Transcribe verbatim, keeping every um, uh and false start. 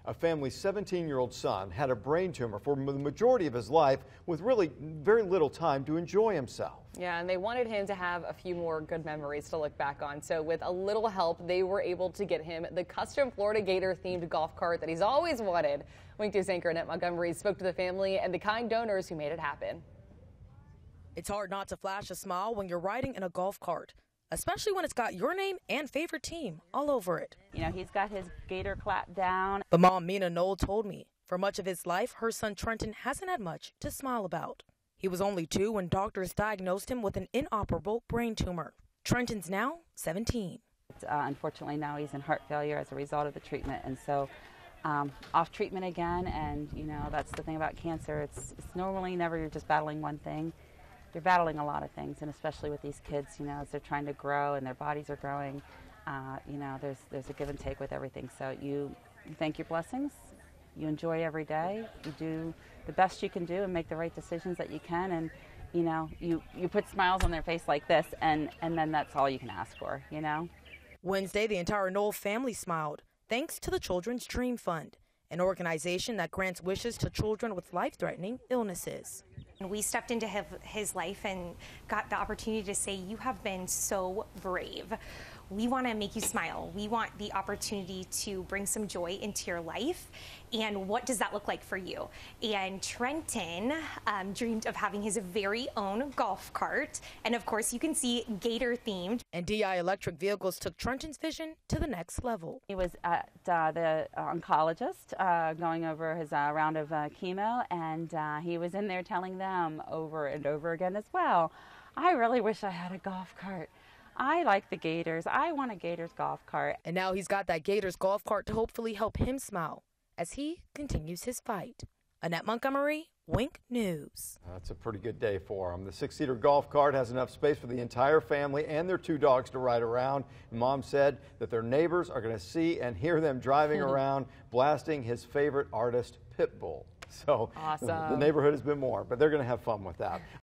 A family's seventeen-year-old son had a brain tumor for the majority of his life with really very little time to enjoy himself. Yeah, and they wanted him to have a few more good memories to look back on. So with a little help, they were able to get him the custom Florida Gator-themed golf cart that he's always wanted. Wink News anchor Annette Montgomery spoke to the family and the kind donors who made it happen. It's hard not to flash a smile when you're riding in a golf cart, especially when it's got your name and favorite team all over it. You know, he's got his Gator clap down. But mom Mina Knoll told me for much of his life, her son Trenton hasn't had much to smile about. He was only two when doctors diagnosed him with an inoperable brain tumor. Trenton's now seventeen. Uh, unfortunately, now he's in heart failure as a result of the treatment, and so um, off treatment again. And you know, that's the thing about cancer. It's, it's normally never you're just battling one thing. You're battling a lot of things, and especially with these kids, you know, as they're trying to grow and their bodies are growing, uh, you know, there's there's a give and take with everything. So you, you thank your blessings, you enjoy every day, you do the best you can do and make the right decisions that you can, and you know, you, you put smiles on their face like this, and, and then that's all you can ask for, you know. Wednesday, the entire Knoll family smiled thanks to the Children's Dream Fund, an organization that grants wishes to children with life-threatening illnesses. We stepped into his life and got the opportunity to say, you have been so brave. We want to make you smile. We want the opportunity to bring some joy into your life. And what does that look like for you? And Trenton um, dreamed of having his very own golf cart. And of course, you can see Gator themed. And D I electric vehicles took Trenton's vision to the next level. He was at uh, the oncologist uh, going over his uh, round of uh, chemo, and uh, he was in there telling them over and over again as well, I really wish I had a golf cart. I like the Gators. I want a Gators golf cart. And now he's got that Gators golf cart to hopefully help him smile as he continues his fight. Annette Montgomery, Wink News. That's a pretty good day for him. The six-seater golf cart has enough space for the entire family and their two dogs to ride around. Mom said that their neighbors are going to see and hear them driving around, blasting his favorite artist, Pitbull. So awesome. The neighborhood has been warned, but they're going to have fun with that.